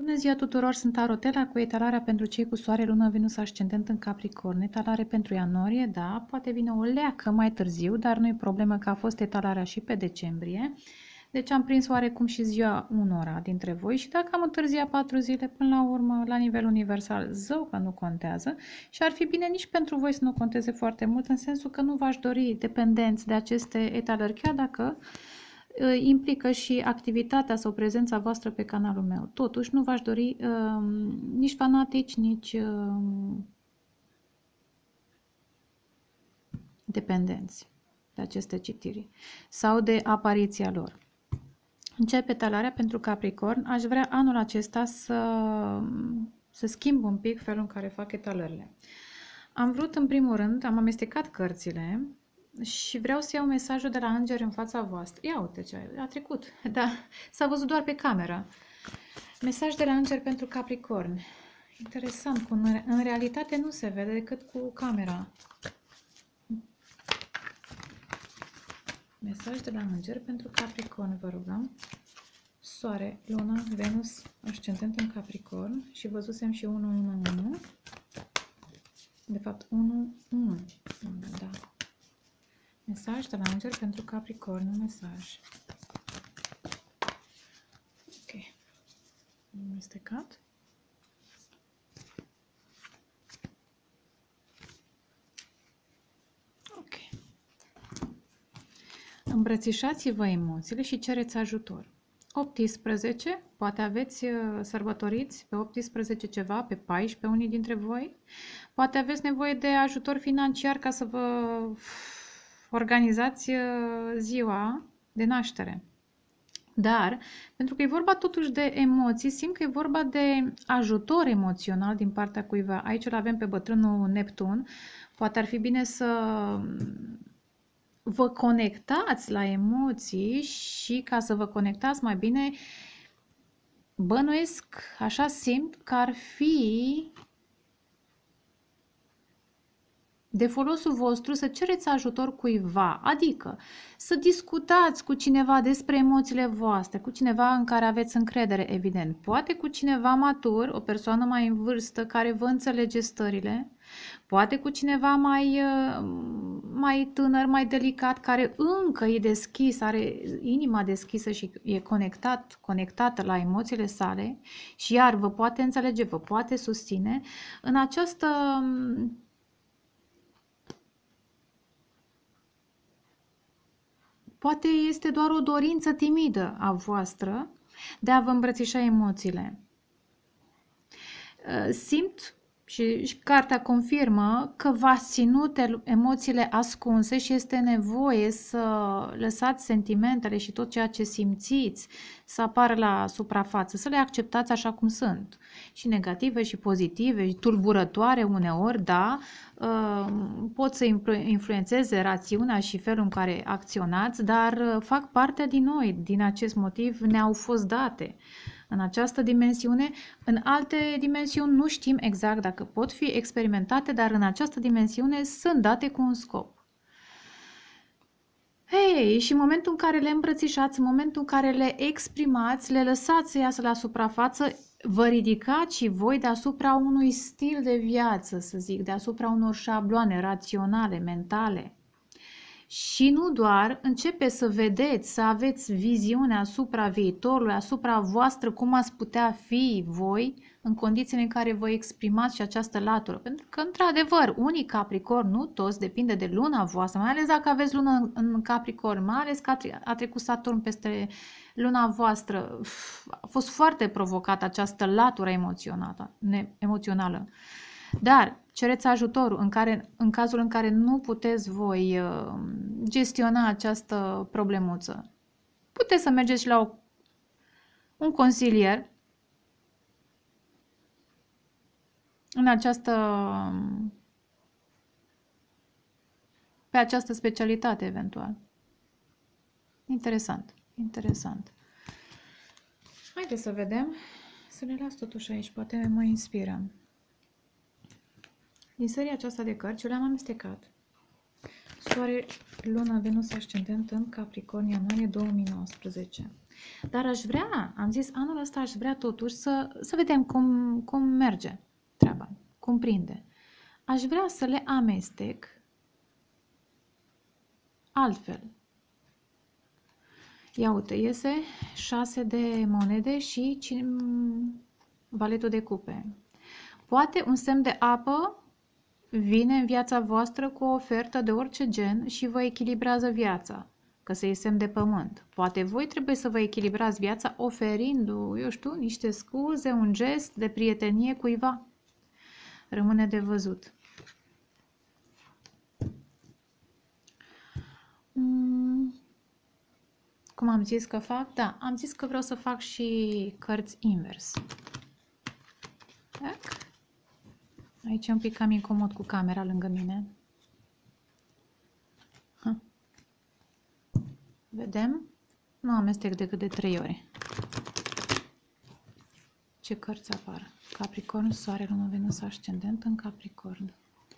Bună ziua tuturor, sunt Arotela cu etalarea pentru cei cu soare, lună, Venus, ascendent în Capricorn. Etalare pentru ianuarie, da, poate vine o leacă mai târziu, dar nu e problemă că a fost etalarea și pe decembrie. Deci am prins oarecum și ziua unora dintre voi și dacă am întârziat 4 zile, până la urmă, la nivel universal, zău că nu contează și ar fi bine nici pentru voi să nu conteze foarte mult, în sensul că nu v-aș dori dependenți de aceste etalări, chiar dacă implică și activitatea sau prezența voastră pe canalul meu. Totuși, nu v-aș dori nici fanatici, nici dependenți de aceste citiri sau de apariția lor. Începe etalarea pentru Capricorn. Aș vrea anul acesta să schimb un pic felul în care fac etalările. Am vrut, în primul rând, am amestecat cărțile și vreau să iau mesajul de la îngeri în fața voastră. Ia uite ce a trecut, da, s-a văzut doar pe cameră. Mesaj de la îngeri pentru Capricorn. Interesant, cum în realitate nu se vede decât cu camera. Mesaj de la îngeri pentru Capricorn, vă rugăm. Soare, Luna, Venus, ascendent în Capricorn și văzusem și 1. De fapt, 1, da. Mesaj de la îngeri pentru Capricorn, un mesaj. Ok. Am amestecat. Ok. Îmbrățișați-vă emoțiile și cereți ajutor. 18, poate aveți sărbătoriți pe 18 ceva, pe 14 unii dintre voi. Poate aveți nevoie de ajutor financiar ca să vă organizați ziua de naștere. Dar, pentru că e vorba totuși de emoții, simt că e vorba de ajutor emoțional din partea cuiva. Aici îl avem pe bătrânul Neptun. Poate ar fi bine să vă conectați la emoții și ca să vă conectați mai bine, bănuiesc, așa simt că ar fi de folosul vostru să cereți ajutor cuiva, adică să discutați cu cineva despre emoțiile voastre, cu cineva în care aveți încredere, evident, poate cu cineva matur, o persoană mai în vârstă care vă înțelege stările, poate cu cineva mai tânăr, mai delicat, care încă e deschis, are inima deschisă și e conectată la emoțiile sale și iar vă poate înțelege, vă poate susține în această poate este doar o dorință timidă a voastră de a vă îmbrățișa emoțiile. Simt și cartea confirmă că v-ați ținut emoțiile ascunse și este nevoie să lăsați sentimentele și tot ceea ce simțiți să apară la suprafață, să le acceptați așa cum sunt. Și negative și pozitive, și tulburătoare uneori, da, pot să influențeze rațiunea și felul în care acționați, dar fac parte din noi, din acest motiv ne-au fost date. În această dimensiune, în alte dimensiuni nu știm exact dacă pot fi experimentate, dar în această dimensiune sunt date cu un scop. Hei, și în momentul în care le îmbrățișați, în momentul în care le exprimați, le lăsați să iasă la suprafață, vă ridicați și voi deasupra unui stil de viață, să zic, deasupra unor șabloane raționale, mentale. Și nu doar, începeți să vedeți, să aveți viziune asupra viitorului, asupra voastră, cum ați putea fi voi în condițiile în care vă exprimați și această latură. Pentru că, într-adevăr, unii Capricorn, nu toți, depinde de luna voastră, mai ales dacă aveți lună în Capricorn, mai ales că a trecut Saturn peste luna voastră. A fost foarte provocată această latură emoțională. Dar cereți ajutorul în cazul în care nu puteți voi gestiona această problemuță. Puteți să mergeți la un consilier pe această specialitate eventual. Interesant, interesant. Haideți să vedem, să le las totuși aici, poate mă inspiră. Din seria aceasta de cărți, eu le-am amestecat. Soare, Luna, Venus, ascendent în Capricorn, ianuarie 2019. Dar aș vrea, am zis, anul ăsta aș vrea totuși să vedem cum merge treaba, cum prinde. Aș vrea să le amestec altfel. Ia uite, iese 6 de monede și valetul de cupe. Poate un semn de apă vine în viața voastră cu o ofertă de orice gen și vă echilibrează viața, că se e semn de pământ. Poate voi trebuie să vă echilibrați viața oferindu, eu știu, niște scuze, un gest de prietenie cuiva. Rămâne de văzut. Cum am zis că fac? Da, am zis că vreau să fac și cărți invers. Tac. Aici un pic cam incomod cu camera lângă mine. Vedem? Nu amestec decât de 3 ori. Ce cărți apar? Capricorn, Soare, Lună, Venus, Ascendent în Capricorn.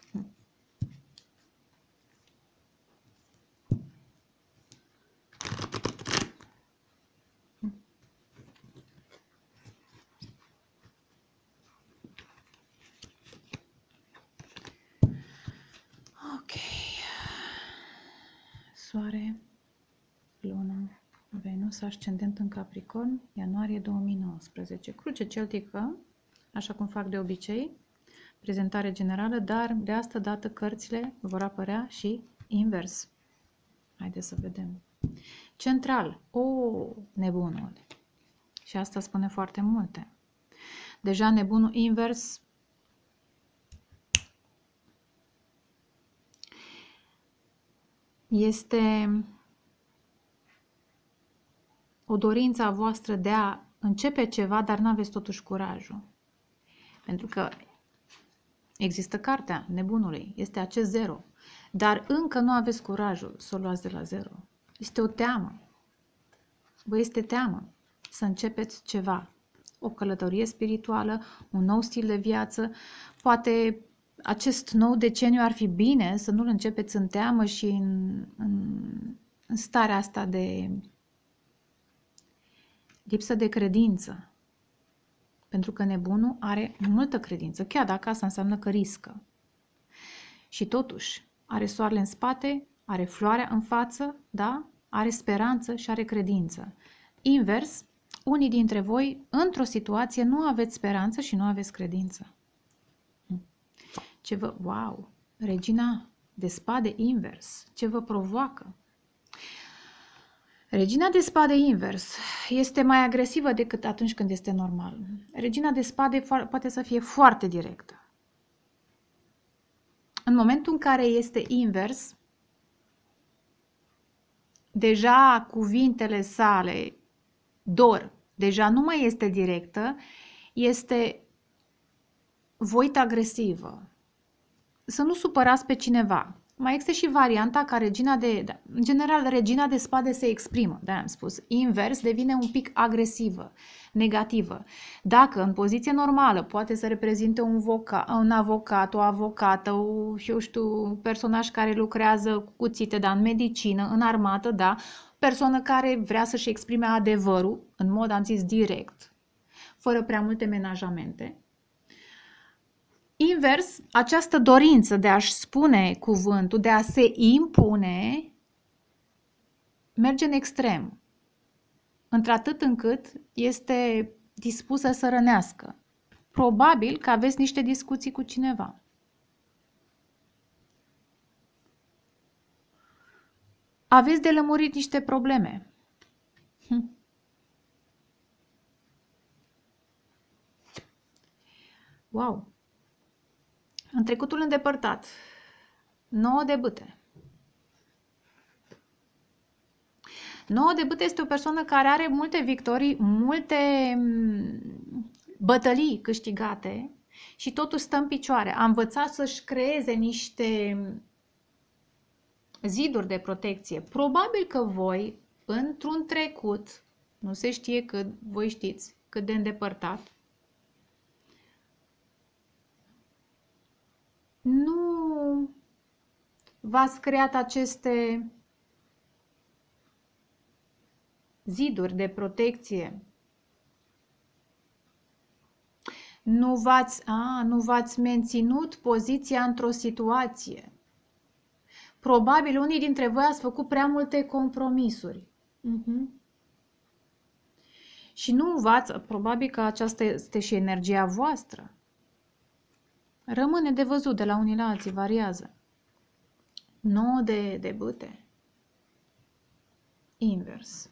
Ok. Soare, Lună, Venus, Ascendent în Capricorn, ianuarie 2019. Cruce celtică, așa cum fac de obicei, prezentare generală, dar de asta dată cărțile vor apărea și invers. Haideți să vedem. Central. Nebunul. Și asta spune foarte multe. Deja nebunul invers este o dorință a voastră de a începe ceva, dar nu aveți totuși curajul. Pentru că există cartea nebunului, este acest 0, dar încă nu aveți curajul să o luați de la 0. Este o teamă. Vă este teamă să începeți ceva. O călătorie spirituală, un nou stil de viață. Poate acest nou deceniu ar fi bine să nu-l începeți în teamă și în starea asta de lipsă de credință. Pentru că nebunul are multă credință, chiar dacă asta înseamnă că riscă. Și totuși, are soarele în spate, are floarea în față, da? Are speranță și are credință. Invers, unii dintre voi, într-o situație, nu aveți speranță și nu aveți credință. Wow! Regina de spade invers. Ce vă provoacă? Regina de spade invers este mai agresivă decât atunci când este normal. Regina de spade poate să fie foarte directă. În momentul în care este invers, deja cuvintele sale dor, deja nu mai este directă, este voit agresivă. Să nu supărați pe cineva. Mai există și varianta ca în general, regina de spade se exprimă, de-aia am spus. Invers devine un pic agresivă, negativă. Dacă în poziție normală poate să reprezinte un avocat, o avocată, un personaj care lucrează cu cuțite, dar în medicină, în armată, da, persoană care vrea să-și exprime adevărul, în mod, am zis, direct, fără prea multe menajamente. Invers, această dorință de a-și spune cuvântul, de a se impune, merge în extrem, într-atât încât este dispusă să rănească. Probabil că aveți niște discuții cu cineva. Aveți de lămurit niște probleme. Wow! În trecutul îndepărtat, 9 de bâte. 9 de bâte este o persoană care are multe victorii, multe bătălii câștigate și totuși stă în picioare. A învățat să-și creeze niște ziduri de protecție. Probabil că voi, într-un trecut, nu se știe cât, voi știți cât de îndepărtat, nu v-ați creat aceste ziduri de protecție. Nu v-ați menținut poziția într-o situație. Probabil unii dintre voi ați făcut prea multe compromisuri. Și probabil că aceasta este și energia voastră. Rămâne de văzut de la unii la alții, variază. 9 de bâte. Invers.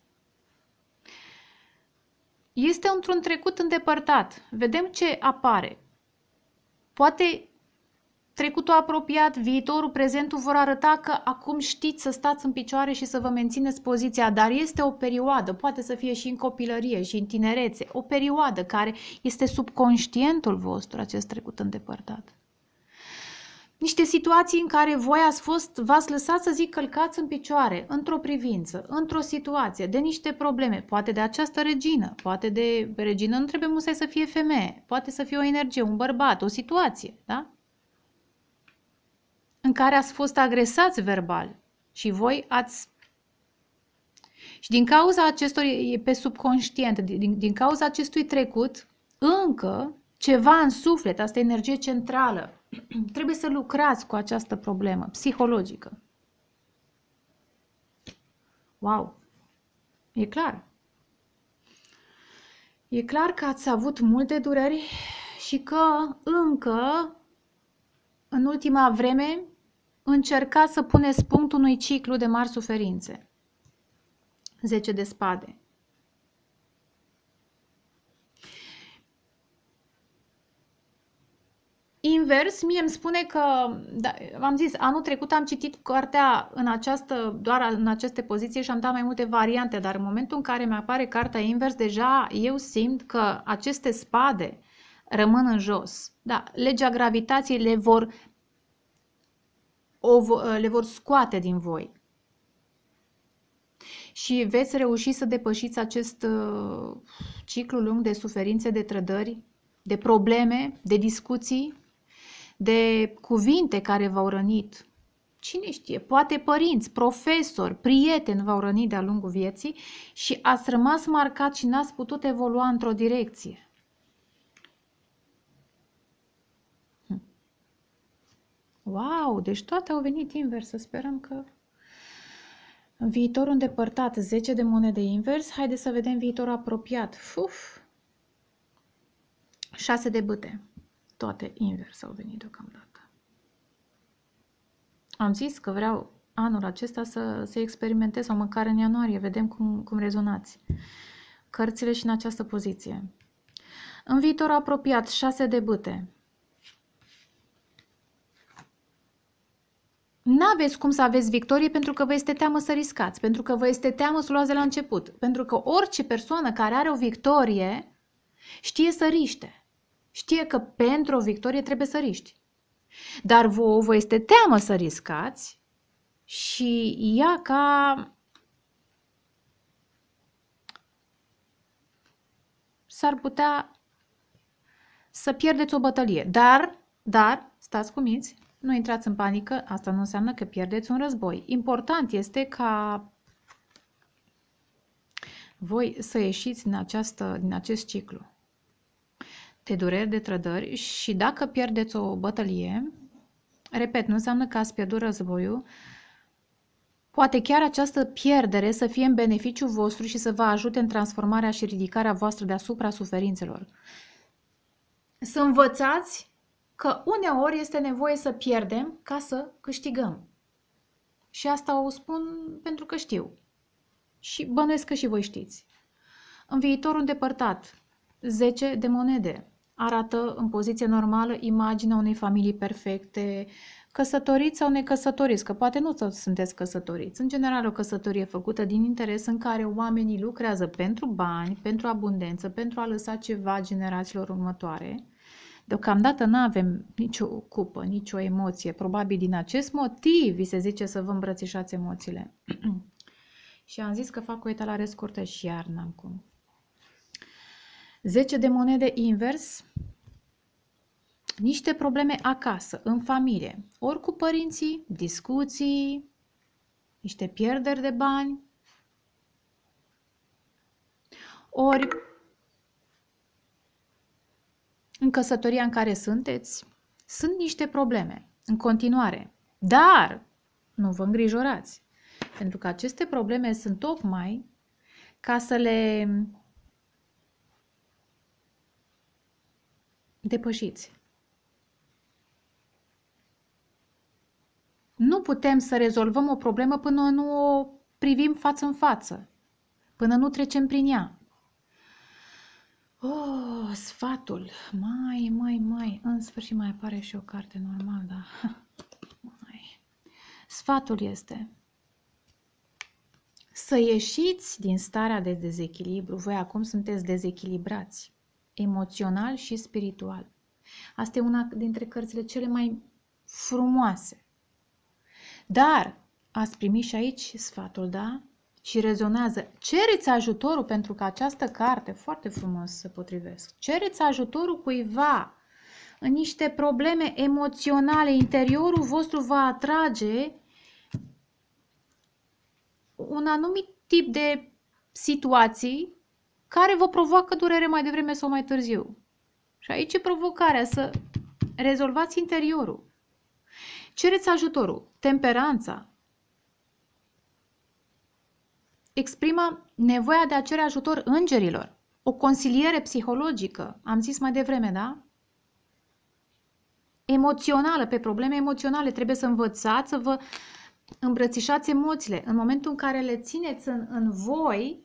Este într-un trecut îndepărtat. Vedem ce apare. Poate trecutul apropiat, viitorul, prezentul vor arăta că acum știți să stați în picioare și să vă mențineți poziția, dar este o perioadă, poate să fie și în copilărie și în tinerețe, o perioadă care este subconștientul vostru, acest trecut îndepărtat. Niște situații în care voi v-ați lăsat, să zic, călcați în picioare, într-o privință, într-o situație, de niște probleme, poate de această regină, poate de regină, nu trebuie musai să fie femeie, poate să fie o energie, un bărbat, o situație, da? În care ați fost agresați verbal și voi ați... Și din cauza acestor, e pe subconștient, din cauza acestui trecut, încă ceva în suflet, asta e energie centrală, trebuie să lucrați cu această problemă psihologică. Wow! E clar. E clar că ați avut multe dureri și că încă, în ultima vreme, încercați să puneți punct unui ciclu de mari suferințe. 10 de spade. Invers, mie îmi spune că, da, v-am zis, anul trecut am citit cartea doar în aceste poziții și am dat mai multe variante, dar în momentul în care mi apare cartea invers, deja eu simt că aceste spade rămân în jos. Da, legea gravitației le vor scoate din voi. Și veți reuși să depășiți acest ciclu lung de suferințe, de trădări, de probleme, de discuții, de cuvinte care v-au rănit. Cine știe, poate părinți, profesori, prieteni v-au rănit de-a lungul vieții și ați rămas marcat și n-ați putut evolua într-o direcție. Wow, deci toate au venit invers, să sperăm că în viitorul îndepărtat, 10 de monede invers, haideți să vedem viitorul apropiat. 6 de bâte, toate invers au venit deocamdată. Am zis că vreau anul acesta să experimentez, sau măcar în ianuarie, vedem cum rezonați. Cărțile și în această poziție. În viitorul apropiat, 6 de bâte. N-aveți cum să aveți victorie pentru că vă este teamă să riscați, pentru că vă este teamă să luați de la început, pentru că orice persoană care are o victorie știe să riște. Știe că pentru o victorie trebuie să riști. Dar vă este teamă să riscați și ea ca... s-ar putea să pierdeți o bătălie. Dar, stați cuminți, nu intrați în panică, asta nu înseamnă că pierdeți un război. Important este ca voi să ieșiți din acest ciclu de dureri, de trădări și dacă pierdeți o bătălie, repet, nu înseamnă că ați pierdut războiul, poate chiar această pierdere să fie în beneficiul vostru și să vă ajute în transformarea și ridicarea voastră deasupra suferințelor. Să învățați că uneori este nevoie să pierdem ca să câștigăm. Și asta o spun pentru că știu. Și bănuiesc că și voi știți. În viitorul îndepărtat, 10 de monede arată în poziție normală imaginea unei familii perfecte, căsătoriți sau necăsătoriți, că poate nu sunteți căsătoriți. În general, o căsătorie făcută din interes în care oamenii lucrează pentru bani, pentru abundență, pentru a lăsa ceva generațiilor următoare. Deocamdată nu avem nicio cupă, nicio emoție. Probabil din acest motiv vi se zice să vă îmbrățișați emoțiile. Și am zis că fac o etalare scurtă și iar n-am cum. 10 de monede invers, niște probleme acasă, în familie, ori cu părinții, discuții, niște pierderi de bani. Ori în căsătoria în care sunteți, sunt niște probleme în continuare. Dar nu vă îngrijorați, pentru că aceste probleme sunt tocmai ca să le depășiți. Nu putem să rezolvăm o problemă până nu o privim față în față, până nu trecem prin ea. Oh, sfatul. Mai, în sfârșit mai apare și o carte normal, da. Sfatul este să ieșiți din starea de dezechilibru. Voi acum sunteți dezechilibrați, emoțional și spiritual. Asta e una dintre cărțile cele mai frumoase. Dar ați primit și aici sfatul, da? Și rezonează. Cereți ajutorul, pentru că această carte, foarte frumos se potrivesc, cereți ajutorul cuiva în niște probleme emoționale. Interiorul vostru va atrage un anumit tip de situații care vă provoacă durere mai devreme sau mai târziu. Și aici e provocarea, să rezolvați interiorul. Cereți ajutorul. Temperanța exprimă nevoia de a cere ajutor îngerilor. O consiliere psihologică, am zis mai devreme, da? Emoțională, pe probleme emoționale. Trebuie să învățați să vă îmbrățișați emoțiile. În momentul în care le țineți în voi,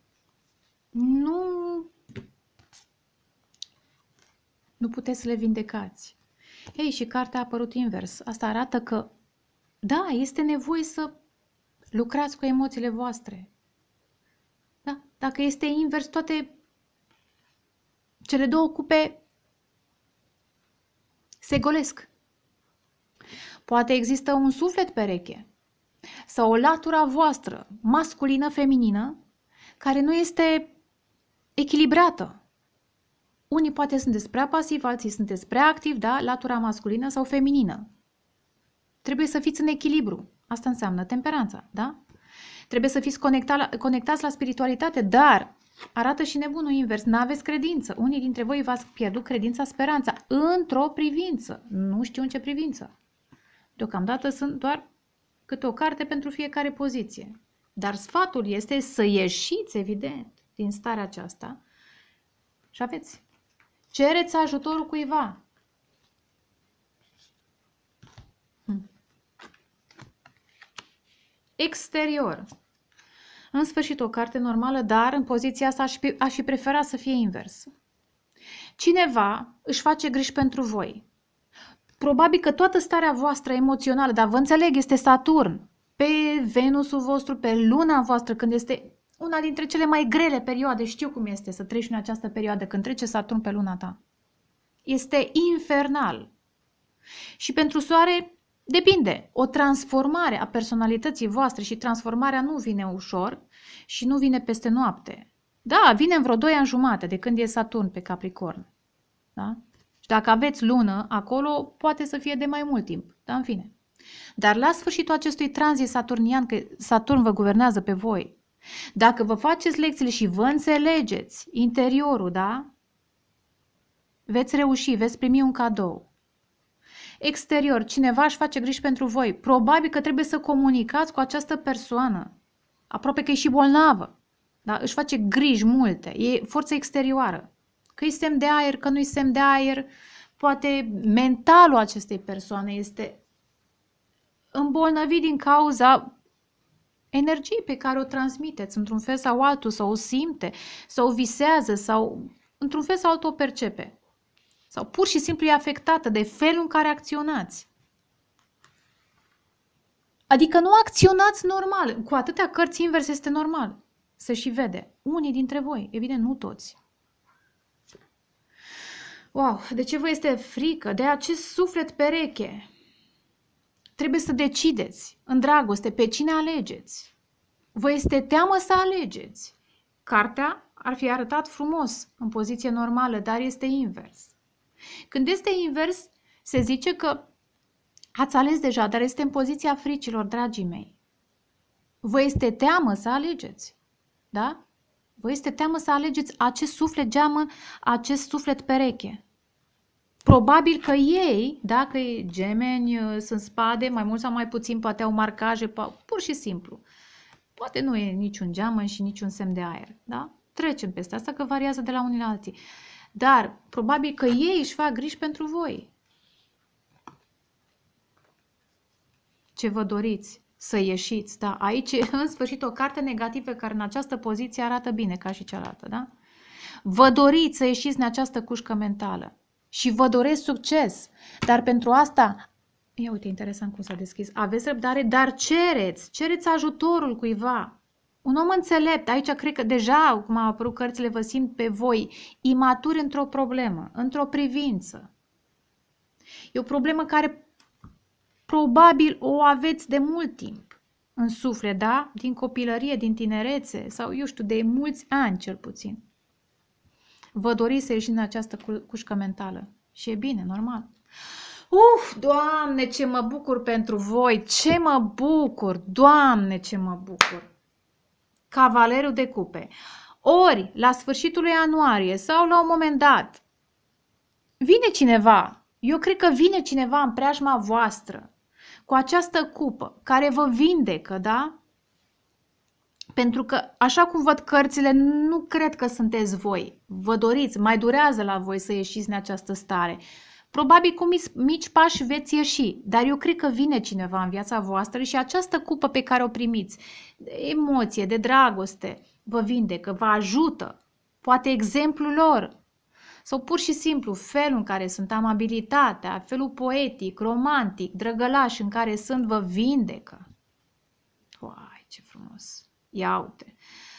nu puteți să le vindecați. Ei, și cartea a apărut invers. Asta arată că, da, este nevoie să lucrați cu emoțiile voastre. Da? Dacă este invers, toate cele două cupe se golesc. Poate există un suflet pereche sau o latură a voastră, masculină-feminină, care nu este echilibrată. Unii poate sunteți prea pasivi, alții sunteți prea activi, da? Latura masculină sau feminină. Trebuie să fiți în echilibru. Asta înseamnă temperanța, da? Trebuie să fiți conectați la spiritualitate, dar arată și nebunul invers. N-aveți credință. Unii dintre voi v-ați pierdut credința, speranța într-o privință. Nu știu în ce privință. Deocamdată sunt doar câte o carte pentru fiecare poziție. Dar sfatul este să ieșiți, evident, din starea aceasta și aveți. Cereți ajutorul cuiva. Exterior. În sfârșit, o carte normală, dar în poziția asta aș fi preferat să fie invers. Cineva își face griji pentru voi. Probabil că toată starea voastră emoțională, dar vă înțeleg, este Saturn, pe Venusul vostru, pe luna voastră, când este una dintre cele mai grele perioade. Știu cum este să treci în această perioadă când trece Saturn pe luna ta. Este infernal. Și pentru soare depinde. O transformare a personalității voastre, și transformarea nu vine ușor și nu vine peste noapte. Da, vine în vreo 2 ani jumate de când e Saturn pe Capricorn. Da? Și dacă aveți lună acolo, poate să fie de mai mult timp. Da, în fine. Dar la sfârșitul acestui tranzit saturnian, că Saturn vă guvernează pe voi, dacă vă faceți lecțiile și vă înțelegeți interiorul, da? Veți reuși, veți primi un cadou. Exterior, cineva își face griji pentru voi. Probabil că trebuie să comunicați cu această persoană. Aproape că e și bolnavă. Da? Își face griji multe. E forță exterioară. Că e semn de aer, că nu e semn de aer. Poate mentalul acestei persoane este îmbolnăvit din cauza energiei pe care o transmiteți într-un fel sau altul, sau o simte, sau o visează, sau într-un fel sau altul o percepe. Sau pur și simplu e afectată de felul în care acționați. Adică nu acționați normal. Cu atâtea cărți invers este normal. Se și vede. Unii dintre voi, evident nu toți. Wow, de ce vă este frică? De acest suflet pereche. Trebuie să decideți în dragoste pe cine alegeți. Vă este teamă să alegeți. Cartea ar fi arătat frumos în poziție normală, dar este invers. Când este invers, se zice că ați ales deja, dar este în poziția fricilor, dragii mei. Vă este teamă să alegeți, da? Vă este teamă să alegeți acest suflet geamăn, acest suflet pereche. Probabil că ei, dacă e gemeni, sunt spade, mai mult sau mai puțin, poate au marcaje, pur și simplu. Poate nu e niciun geamăn și niciun semn de aer, da? Trecem peste asta că variază de la unii la alții. Dar probabil că ei își fac griji pentru voi. Ce vă doriți? Să ieșiți, da? Aici, în sfârșit, o carte negativă care în această poziție arată bine ca și cealaltă, da? Vă doriți să ieșiți din această cușcă mentală și vă doresc succes, dar pentru asta, ia uite, interesant cum s-a deschis, aveți răbdare, dar cereți ajutorul cuiva. Un om înțelept, aici cred că deja, cum au apărut cărțile, vă simt pe voi, imaturi într-o problemă, într-o privință. E o problemă care probabil o aveți de mult timp în suflet, da? Din copilărie, din tinerețe sau, eu știu, de mulți ani cel puțin. Vă doriți să ieșiți din această cușcă mentală și e bine, normal. Doamne, ce mă bucur pentru voi, ce mă bucur, Doamne, ce mă bucur. Cavalerul de cupe. Ori, la sfârșitul lui ianuarie sau la un moment dat, vine cineva, eu cred că vine cineva în preajma voastră, cu această cupă, care vă vindecă, da? Pentru că, așa cum văd cărțile, nu cred că sunteți voi. Vă doriți, mai durează la voi să ieșiți din această stare. Probabil cu mici pași veți ieși, dar eu cred că vine cineva în viața voastră și această cupă pe care o primiți, de emoție, de dragoste, vă vindecă, vă ajută. Poate exemplul lor. Sau pur și simplu felul în care sunt, amabilitatea, felul poetic, romantic, drăgălaș în care sunt, vă vindecă. Uai, ce frumos! Ia uite!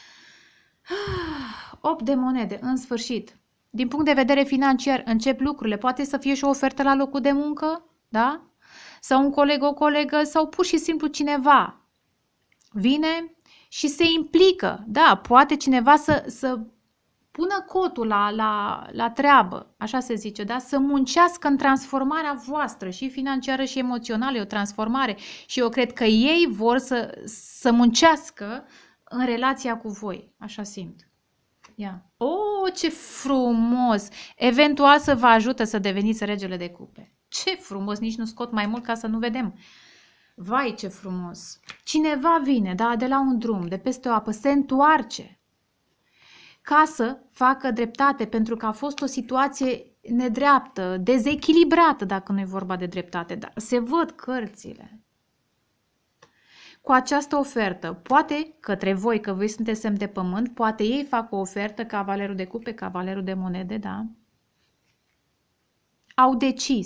8 de monede, în sfârșit. Din punct de vedere financiar, încep lucrurile. Poate să fie și o ofertă la locul de muncă, da? Sau un coleg, o colegă, sau pur și simplu cineva vine și se implică. Da, poate cineva să pună cotul la treabă, așa se zice, da? Să muncească în transformarea voastră, și financiară și emoțională, e o transformare. Și eu cred că ei vor să muncească în relația cu voi, așa simt. Ia. Ce frumos! Eventual să vă ajută să deveniți regele de cupe. Ce frumos! Nici nu scot mai mult ca să nu vedem. Vai, ce frumos! Cineva vine, da, de la un drum, de peste o apă, se întoarce ca să facă dreptate, pentru că a fost o situație nedreaptă, dezechilibrată, dacă nu e vorba de dreptate, dar se văd cărțile. Cu această ofertă, poate către voi, că voi sunteți semn de pământ, poate ei fac o ofertă, cavalerul de cupe, cavalerul de monede, da? Au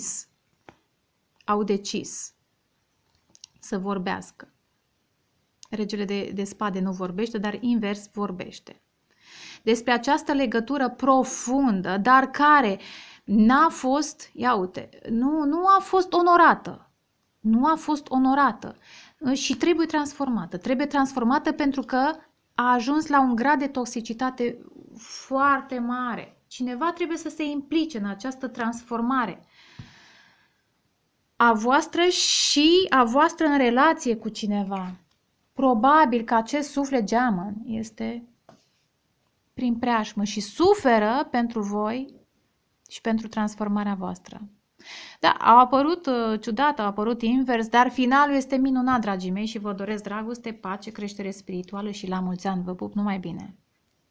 decis să vorbească. Regele de spade nu vorbește, dar invers vorbește. Despre această legătură profundă, dar care n-a fost, ia uite, nu a fost onorată. Nu a fost onorată și trebuie transformată. Trebuie transformată pentru că a ajuns la un grad de toxicitate foarte mare. Cineva trebuie să se implice în această transformare a voastră și a voastră în relație cu cineva. Probabil că acest suflet geamăn este prin preajmă și suferă pentru voi și pentru transformarea voastră. Da, au apărut ciudat, au apărut invers, dar finalul este minunat, dragii mei, și vă doresc dragoste, pace, creștere spirituală și la mulți ani. Vă pup, numai bine!